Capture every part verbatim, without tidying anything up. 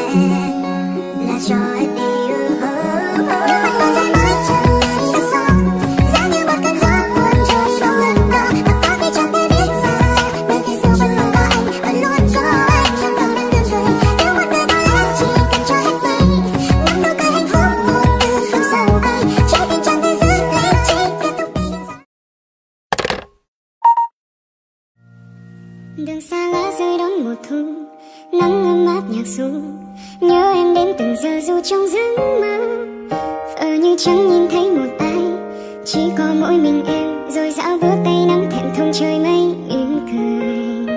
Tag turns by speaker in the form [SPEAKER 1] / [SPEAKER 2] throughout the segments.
[SPEAKER 1] là cho hết đi. Nước mắt còn rơi mãi chẳng làm sao xong, giá như một cơn gió cuốn trôi trong lần đó. Và có khi chẳng thể biết rằng bên phía sau vẫn luôn có anh và luôn có anh trong lòng đang đương cười. Nếu một đời bao la chỉ cần cho hết vơi, nắm nụ cười hạnh phúc một từ phương sau bay. Trái tim chẳng thể dứt lấy chỉ tiếp tục đi. Đường xa lá rơi đón mùa thu, nắng ấm áp nhạc ru, nhớ em đến từng giờ dù trong giấc mơ. Vờ như chẳng nhìn thấy một ai, chỉ có mỗi mình em rồi dạo bước tay nắm thẹn thùng trời mây mỉm cười.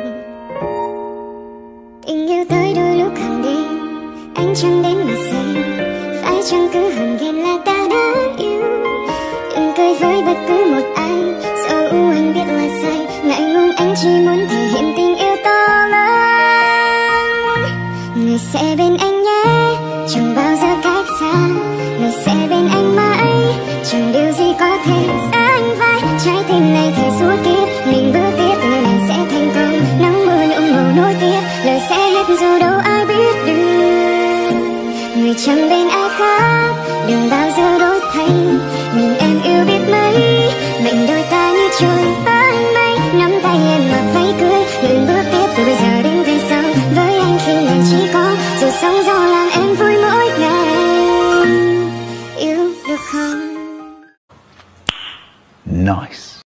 [SPEAKER 1] Tình yêu tới đôi lúc hàng đêm, anh chẳng đến mà xem, phải chăng cứ hờn ghen là ta đã yêu. Đừng cười với bất cứ một ai, dẫu anh biết là sai, ngại ngùng anh chỉ muốn thể hiện tình yêu to lớn. Người sẽ bên anh